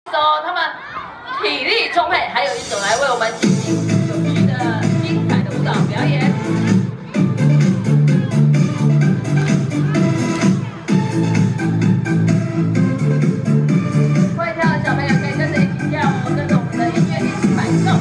首他们体力充沛，还有一首来为我们进行有趣的、精彩的舞蹈表演。会跳的小朋友可以跟着一起跳，跟着我们的音乐一起摆动。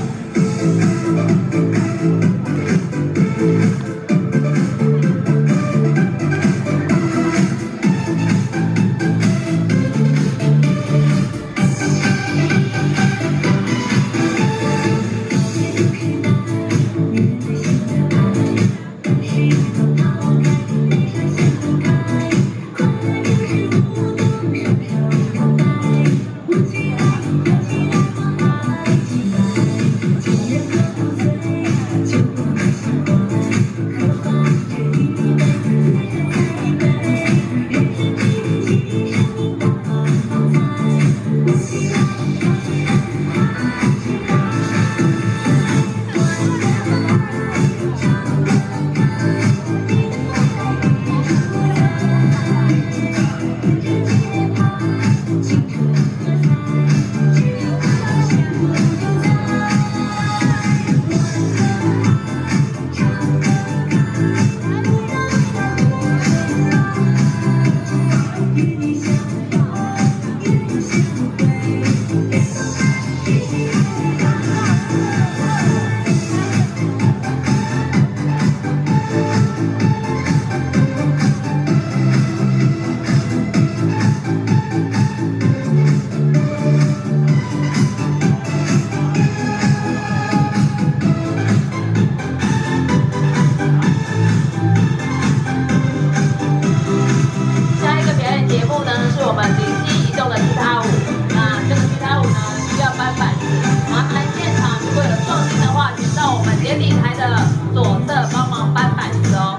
典礼台的左侧帮忙搬板子哦。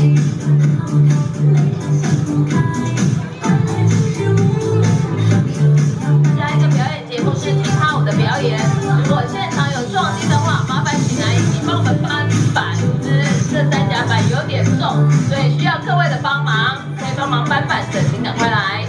下一个表演节目是踢踏舞的表演。如果现场有壮丁的话，麻烦请来一起帮我们搬板子。这3甲板有点重，所以需要各位的帮忙，可以帮忙搬板子，请赶快来。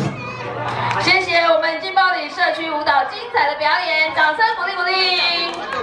谢谢我们劲爆里社区舞蹈精彩的表演，掌声鼓励鼓励。